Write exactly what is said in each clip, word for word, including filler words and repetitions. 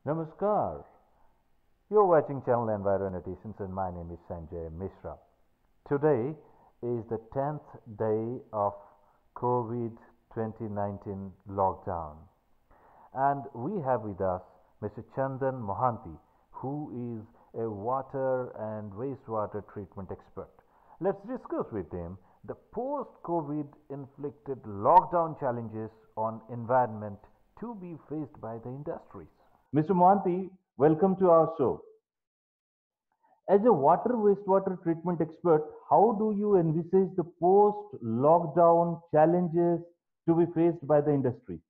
Namaskar. You're watching Channel Enviro Notitions and my name is Sanjaya Mishra. Today is the tenth day of COVID twenty nineteen lockdown and we have with us Mister Chandan Mohanty who is a water and wastewater treatment expert. Let's discuss with him the post-COVID inflicted lockdown challenges on environment to be faced by the industries. Mister Mohanty, welcome to our show. As a water wastewater treatment expert, how do you envisage the post lockdown challenges to be faced by the industry?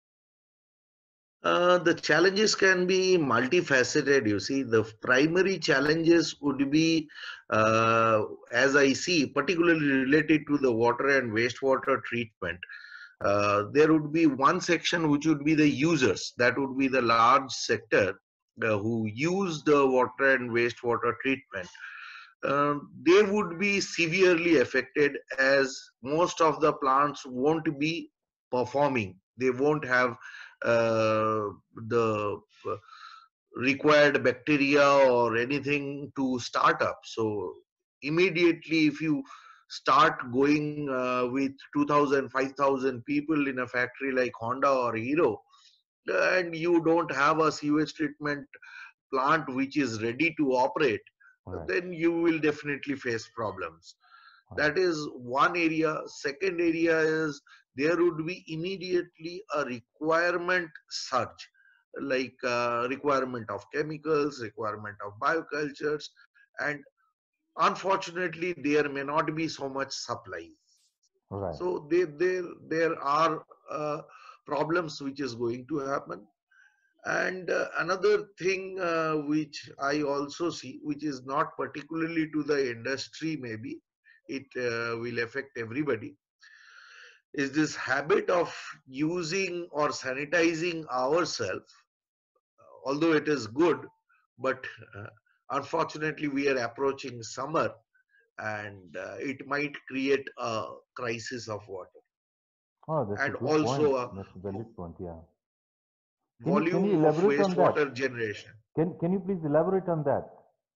Uh, the challenges can be multifaceted. You see, the primary challenges would be, uh, as I see, particularly related to the water and wastewater treatment. Uh, there would be one section which would be the users. That would be the large sector uh, who use the water and wastewater treatment. Uh, they would be severely affected as most of the plants won't be performing. They won't have uh, the uh, required bacteria or anything to start up. So immediately, if you start going uh, with two thousand, five thousand people in a factory like Honda or Hero, and you don't have a sewage treatment plant which is ready to operate, Right. then you will definitely face problems. Right. That is one area. Second area is there would be immediately a requirement surge, like uh, requirement of chemicals, requirement of biocultures, and unfortunately there may not be so much supply. Right. So there there there are uh, problems which is going to happen. And uh, another thing uh, which I also see, which is not particularly to the industry, maybe it uh, will affect everybody, is this habit of using or sanitizing ourselves. Although it is good, but uh, unfortunately we are approaching summer, and uh, it might create a crisis of water Oh, that's a and good point. also a That's a valid point. Yeah. Can you can you volume of elaborate on that? wastewater generation. Can can you please elaborate on that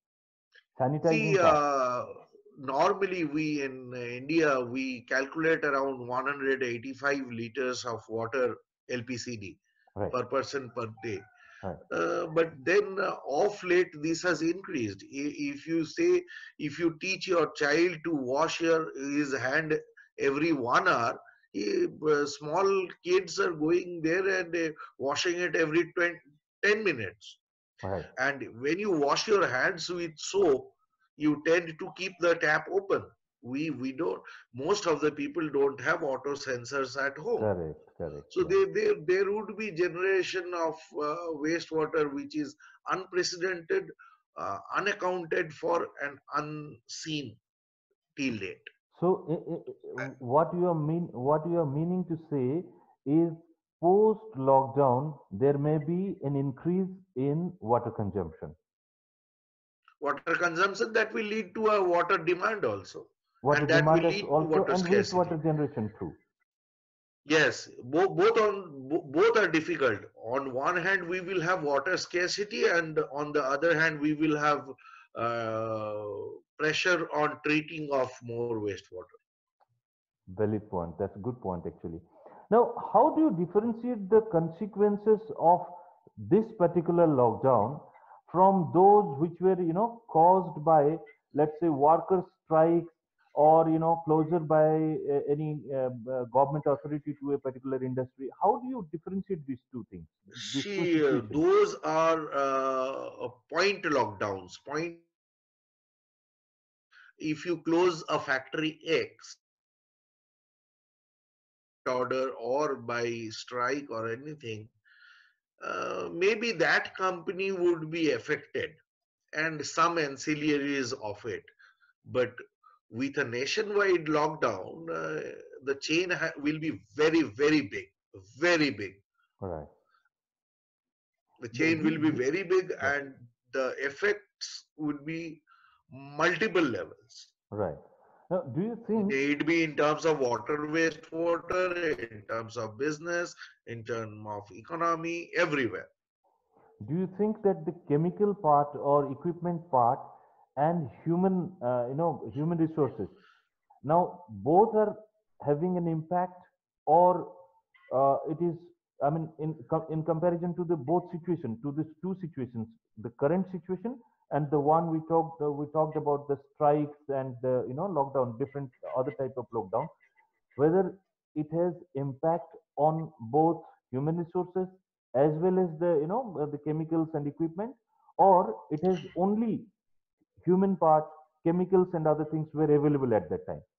See, sanitizing part? uh, normally we in India, we calculate around one hundred eighty-five liters of water L P C D Right. per person per day. Right. Uh, but then uh, of late this has increased. I- If you say, if you teach your child to wash your, his hand every one hour, he, uh, small kids are going there and uh, washing it every twenty, ten minutes. Right. And when you wash your hands with soap, you tend to keep the tap open. We we don't. Most of the people don't have auto sensors at home. Correct. Correct. So Yeah. there there there would be generation of uh, wastewater which is unprecedented, uh, unaccounted for, and unseen till date. So, i- i- i- what you are mean, what you are meaning to say is, post lockdown, there may be an increase in water consumption, Water consumption that will lead to a water demand also, water and that will demand as lead to also, water and scarcity. wastewater generation too. Yes, both both on bo- both are difficult. On one hand, we will have water scarcity, and on the other hand, we will have uh, pressure on treating of more wastewater. Valid point. That's a good point, actually. Now, how do you differentiate the consequences of this particular lockdown from those which were, you know, caused by, let's say, worker strikes or, you know, closure by uh, any uh, uh, government authority to a particular industry? How do you differentiate these two things, these two See, uh, situations? those are uh, point lockdowns. Point if you close a factory X order or by strike or anything, uh, maybe that company would be affected and some ancillaries of it. But with a nationwide lockdown, uh, the chain will be very, very big, very big. All right. The Do, chain do, will be do, very big, right. and the effects would be multiple levels. Right. Now, do you think It be in terms of water, wastewater, in terms of business, in terms of economy, everywhere. do you think that the chemical part or equipment part and human, uh, you know, human resources, now both are having an impact, or uh, it is, I mean, in com- in comparison to the both situation, to these two situations, the current situation and the one we talked uh, we talked about, the strikes and the, you know, lockdown, different other type of lockdown, whether it has impact on both human resources as well as the, you know, uh, the chemicals and equipment, or it has only human part, chemicals and other things were available at that time.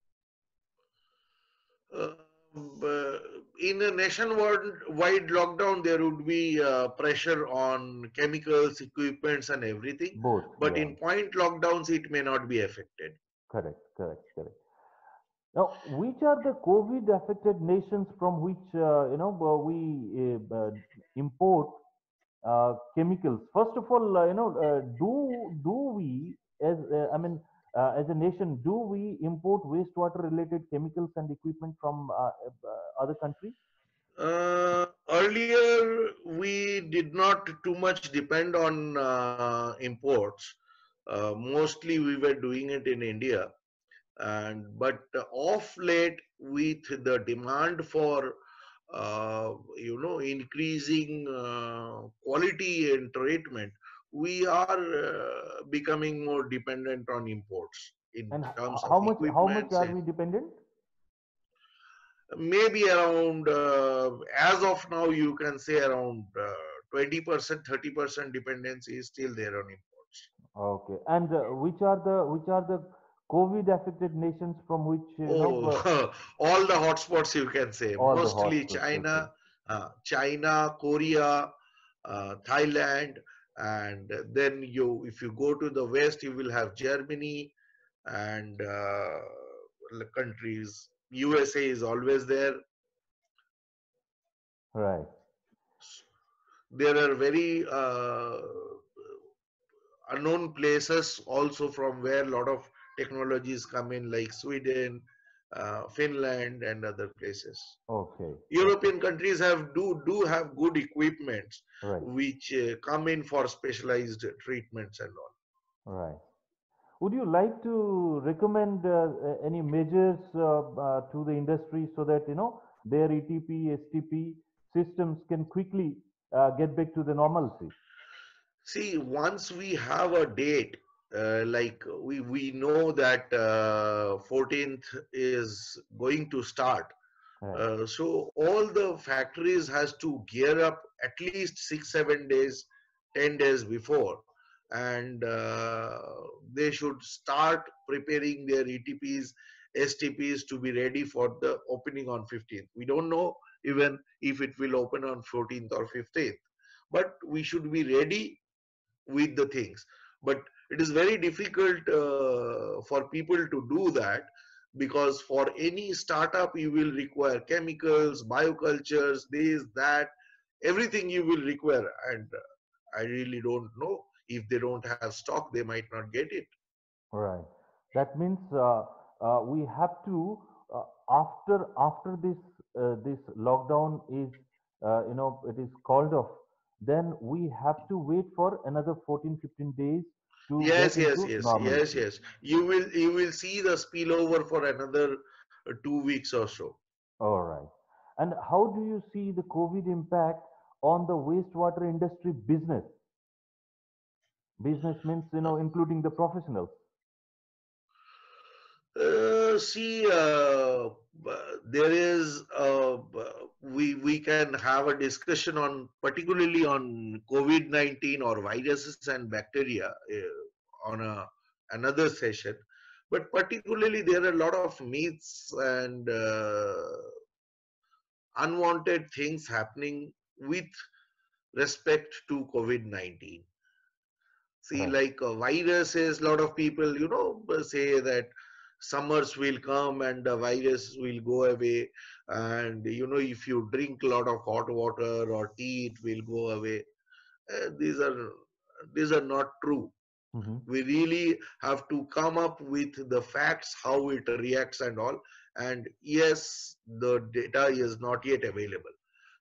Uh, b- in a nationwide lockdown, there would be uh, pressure on chemicals, equipments, and everything. Both, But yeah. in point lockdowns, it may not be affected. Correct, correct, correct. Now, which are the COVID affected nations from which, uh, you know, uh, we uh, uh, import uh, chemicals? First of all, uh, you know, uh, do do we, as uh, I mean, uh, as a nation, do we import wastewater related chemicals and equipment from uh, uh, other countries? Uh, earlier, we did not too much depend on uh, imports. Uh, mostly, we were doing it in India. And but of late, with the demand for uh, you know increasing uh, quality and treatment, we are uh, becoming more dependent on imports in And terms h- of how much how much equipments. are we dependent? Maybe around uh, as of now, you can say around uh, twenty percent, thirty percent dependency is still there on imports. Okay. And uh, which are the which are the COVID affected nations from which, you know, Oh, uh, all the hotspots, you can say, all the mostly hotspots? Okay. China, uh, China, Korea, uh, Thailand, and then you, if you go to the west, you will have Germany and uh, countries. U S A is always there. Right. There are very uh, unknown places also from where a lot of technologies come in, like Sweden, uh, Finland, and other places. Okay. Okay. European countries have do do have good equipments Right. which uh, come in for specialized treatments and all. Right. Would you like to recommend uh, uh, any measures uh, uh, to the industry so that, you know, their E T P, S T P systems can quickly uh, get back to the normalcy? See, once we have a date, uh, like we we know that uh, fourteenth is going to start. Right. Uh, so all the factories has to gear up at least six, seven days, ten days before, and uh, they should start preparing their E T Ps, S T Ps to be ready for the opening on fifteenth. We don't know even if it will open on fourteenth or fifteenth, but we should be ready with the things. But it is very difficult uh, for people to do that, because for any startup you will require chemicals, biocultures, this, that, everything you will require. And uh, I really don't know, if they don't have stock, they might not get it. Right. That means uh, uh, we have to, uh, after after this uh, this lockdown is, uh, you know, it is called off, then we have to wait for another fourteen fifteen days to get Yes, yes, into yes, yes, normalcy. yes. You will you will see the spillover for another uh, two weeks or so. All right. And how do you see the COVID impact on the wastewater industry business? Business means, you know, including the professionals. Uh, see, uh, there is uh, we we can have a discussion on, particularly on COVID nineteen or viruses and bacteria uh, on a another session. But particularly, there are a lot of myths and uh, unwanted things happening with respect to COVID nineteen. See, Right. like uh, viruses, a lot of people, you know, say that summers will come and the virus will go away. And, you know, if you drink a lot of hot water or tea, it will go away. Uh, these are these are not true. Mm-hmm. We really have to come up with the facts, how it reacts and all. And yes, the data is not yet available.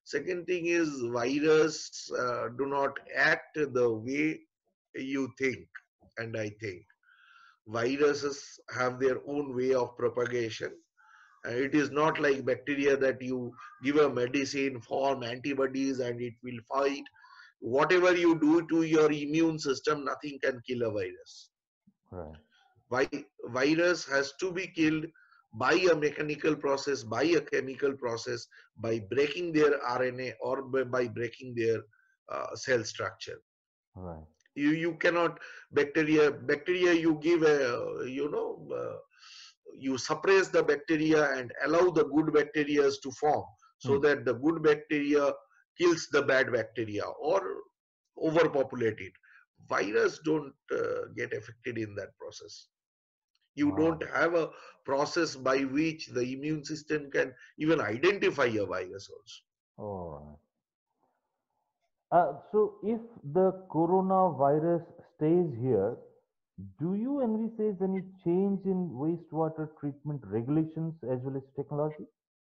Second thing is virus uh, do not act the way you think and I think. Viruses have their own way of propagation. Uh, it is not like bacteria that you give a medicine, form antibodies, and it will fight. Whatever you do to your immune system, nothing can kill a virus. Right. Vi- virus has to be killed by a mechanical process, by a chemical process, by breaking their R N A or by, by breaking their uh, cell structure. Right. You you cannot bacteria bacteria you give a you know uh, you suppress the bacteria and allow the good bacteria to form so Hmm. that the good bacteria kills the bad bacteria or overpopulate it. Virus don't uh, get affected in that process. You don't Wow. have a process by which the immune system can even identify a virus also. All right. Uh, so, if the coronavirus stays here, do you envisage any change in wastewater treatment regulations as well as technology?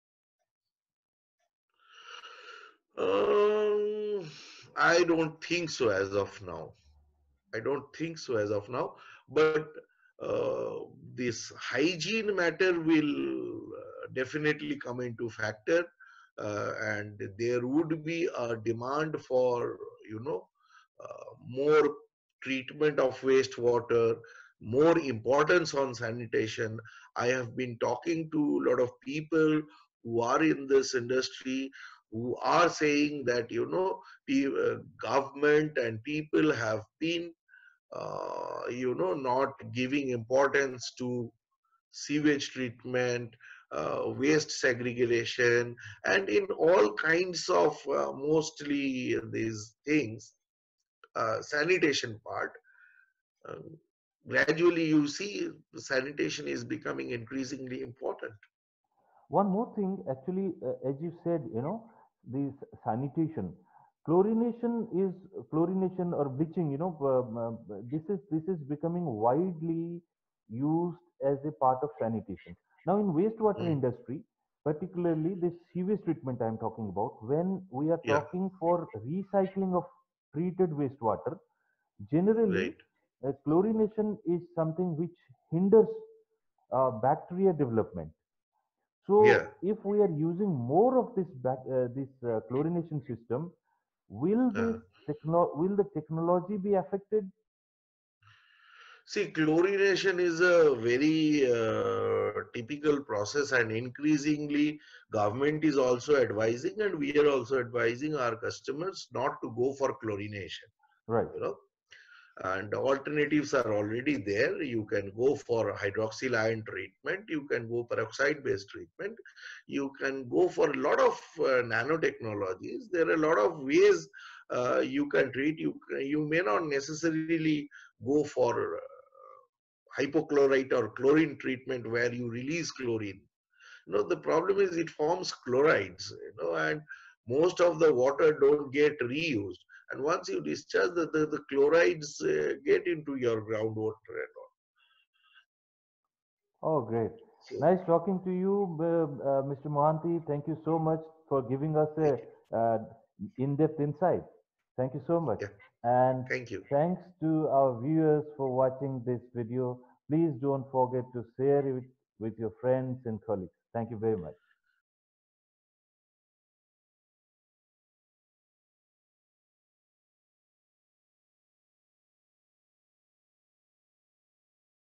um, I don't think so as of now. I don't think so as of now. But uh, this hygiene matter will uh, definitely come into factor, uh, and there would be a demand for you know uh, more treatment of wastewater, more importance on sanitation. I have been talking to a lot of people who are in this industry who are saying that you know the uh, government and people have been uh, you know, not giving importance to sewage treatment, uh, waste segregation, and in all kinds of uh, mostly these things, uh, sanitation part. Um, Gradually, you see, sanitation is becoming increasingly important. One more thing, actually, uh, as you said, you know, this sanitation, chlorination is chlorination or bleaching. You know, um, uh, this is this is becoming widely used as a part of sanitation. Now, in wastewater Mm, industry, particularly this sewage treatment I'm talking about, when we are yeah, talking for recycling of treated wastewater, generally, right. uh, chlorination is something which hinders uh, bacteria development. Yeah. So, if we are using more of this back, uh, this uh, chlorination system, will this Uh, techno will the technology be affected? See, chlorination is a very uh, typical process, and increasingly, government is also advising, and we are also advising our customers not to go for chlorination. Right. You know, and alternatives are already there. You can go for hydroxyl ion treatment. You can go peroxide-based treatment. You can go for a lot of uh, nanotechnologies. There are a lot of ways uh, you can treat. You you may not necessarily go for hypochlorite or chlorine treatment where you release chlorine. You know, the problem is it forms chlorides, you know, and most of the water don't get reused. And once you discharge, the, the, the chlorides uh, get into your groundwater and all. Oh, great. So, Nice talking to you, uh, uh, mister Mohanty. Thank you so much for giving us a thank you. uh, in-depth insight. Thank you so much. Yeah, And thank you. thanks to our viewers for watching this video. Please don't forget to share it with your friends and colleagues. Thank you very much.